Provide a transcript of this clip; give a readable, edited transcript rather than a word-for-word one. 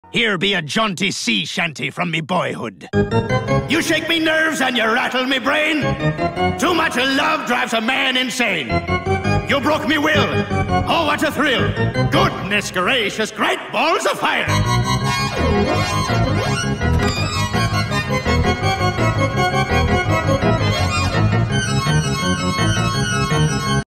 Here be a jaunty sea shanty from me boyhood. You shake me nerves and you rattle me brain. Too much love drives a man insane. You broke me will. Oh, what a thrill. Goodness gracious, great balls of fire.